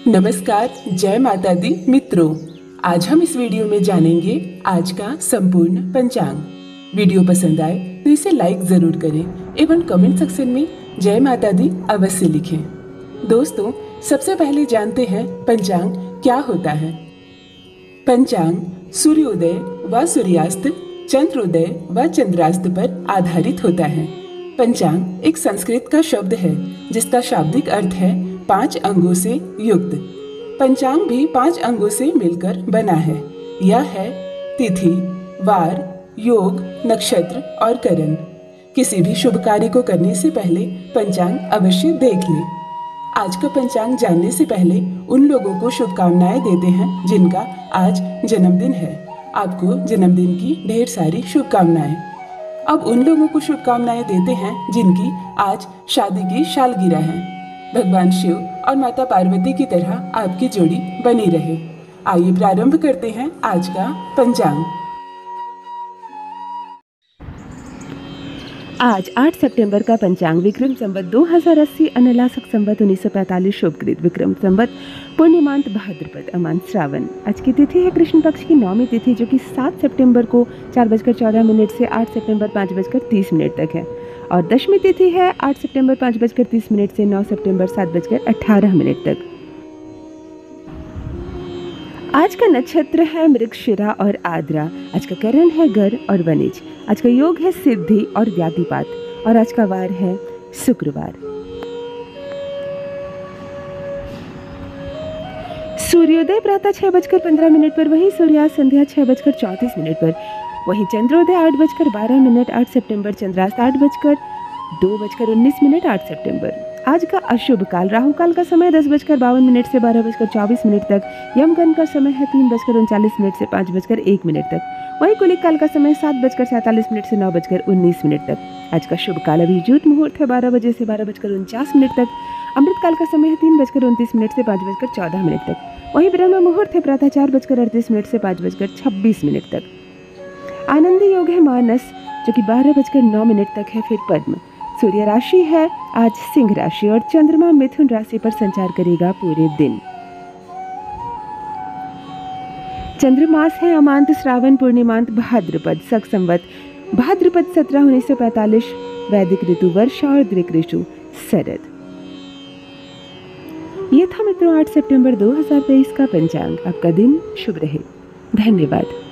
नमस्कार, जय माता दी मित्रों। आज हम इस वीडियो में जानेंगे आज का संपूर्ण पंचांग। वीडियो पसंद आए तो इसे लाइक जरूर करें एवं कमेंट सेक्शन में जय माता दी अवश्य लिखें। दोस्तों, सबसे पहले जानते हैं पंचांग क्या होता है। पंचांग सूर्योदय व सूर्यास्त, चंद्रोदय व चंद्रास्त पर आधारित होता है। पंचांग एक संस्कृत का शब्द है जिसका शाब्दिक अर्थ है 5 अंगों से युक्त। पंचांग भी 5 अंगों से मिलकर बना है। यह है तिथि, वार, योग, नक्षत्र और करण। किसी भी शुभ कार्य को करने से पहले पंचांग अवश्य देख लें। आज का पंचांग जानने से पहले उन लोगों को शुभकामनाएं देते हैं जिनका आज जन्मदिन है। आपको जन्मदिन की ढेर सारी शुभकामनाएं। अब उन लोगों को शुभकामनाएं देते हैं जिनकी आज शादी की सालगिरह है। भगवान शिव और माता पार्वती की तरह आपकी जोड़ी बनी रहे। आइए प्रारंभ करते हैं आज का पंचांग। आज 8 सितंबर का पंचांग विक्रम संवत 2080 अनलासक संवत 1945 शुभकृत विक्रम संवत पूर्णिमांत भाद्रपद अमांत श्रावण। आज की तिथि है कृष्ण पक्ष की 9वीं तिथि जो कि 7 सितंबर को 4:14 से 8 सितंबर 5:30 तक है और दशमी तिथि है 8 सितंबर 5:30 से 9 सितंबर 7:18 तक। आज का नक्षत्र है मृगशिरा और आद्रा। आज का करण है गर और वनिज। आज का योग है सिद्धि और व्याधिपात और आज का वार है शुक्रवार। सूर्योदय प्रातः 6:15 पर, वहीं सूर्यास्त संध्या 6:34 पर, वहीं चंद्रोदय 8:12 8 सितंबर, चंद्रास्त 8:02:19 8 सितंबर। आज का अशुभ काल राहु काल का समय 10:52 से 12:24 तक, यमगंड का समय है 3:39 से 5:01 तक, वहीं कुलिक काल का समय 7:47 से 9:19 तक। आज का शुभ काल अभिजीत मुहूर्त है 12 बजे से 12:49 तक, अमृत काल का समय है 3:29 से 5:14 तक, वहीं ब्रह्म मुहूर्त है प्रातः 4:38 से 5:26 तक। आनंदी योग है मानस जो कि 12:09 तक है। फिर पद्म। सूर्य राशि है आज सिंह राशि और चंद्रमा मिथुन राशि पर संचार करेगा पूरे दिन। चंद्रमास है अमांत श्रावण पूर्णिमांत भाद्रपद शक संवत भाद्रपद 17 1945 वैदिक ऋतु वर्षा और दृक ऋतु शरद। ये था मित्रों 8 सितंबर 2023 का पंचांग। आपका दिन शुभ रहे। धन्यवाद।